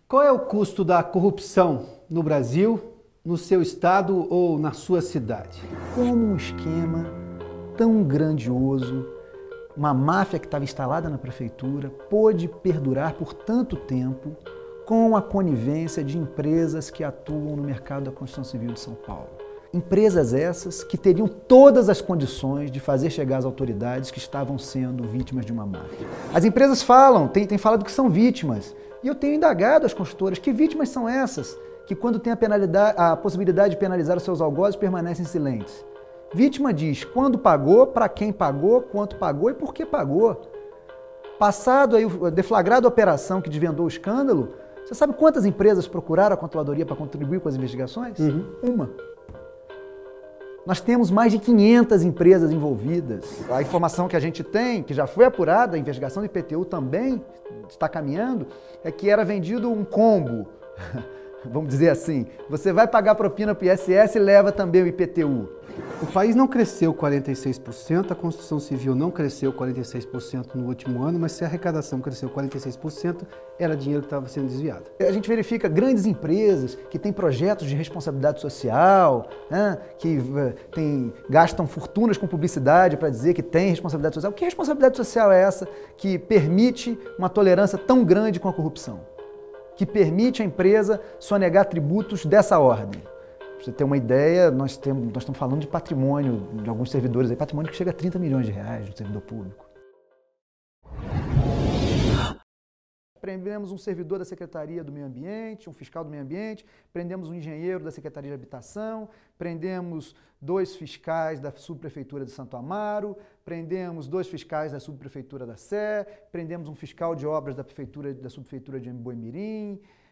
Qual é o custo da corrupção no Brasil, no seu estado ou na sua cidade? Como um esquema tão grandioso, uma máfia que estava instalada na prefeitura, pôde perdurar por tanto tempo com a conivência de empresas que atuam no mercado da construção civil de São Paulo? Empresas essas que teriam todas as condições de fazer chegar às autoridades que estavam sendo vítimas de uma máfia. As empresas falam, têm falado que são vítimas, e eu tenho indagado as construtoras, que vítimas são essas que quando tem a possibilidade de penalizar os seus algozes permanecem silentes? Vítima diz quando pagou, para quem pagou, quanto pagou e por que pagou. Passado aí, deflagrado a operação que desvendou o escândalo, você sabe quantas empresas procuraram a controladoria para contribuir com as investigações? Uma. Nós temos mais de 500 empresas envolvidas. A informação que a gente tem, que já foi apurada, a investigação do IPTU também está caminhando, é que era vendido um combo. Vamos dizer assim, você vai pagar propina para o ISS e leva também o IPTU. O país não cresceu 46%, a construção civil não cresceu 46% no último ano, mas se a arrecadação cresceu 46%, era dinheiro que estava sendo desviado. A gente verifica grandes empresas que têm projetos de responsabilidade social, né, que gastam fortunas com publicidade para dizer que tem responsabilidade social. Que responsabilidade social é essa que permite uma tolerância tão grande com a corrupção? Que permite a empresa sonegar tributos dessa ordem? Para você ter uma ideia, nós estamos falando de patrimônio de alguns servidores, patrimônio que chega a 30 milhões de reais do servidor público. Prendemos um servidor da Secretaria do Meio Ambiente, um fiscal do Meio Ambiente, prendemos um engenheiro da Secretaria de Habitação, prendemos 2 fiscais da Subprefeitura de Santo Amaro, prendemos 2 fiscais da Subprefeitura da Sé, prendemos um fiscal de obras da Subprefeitura de Boimirim,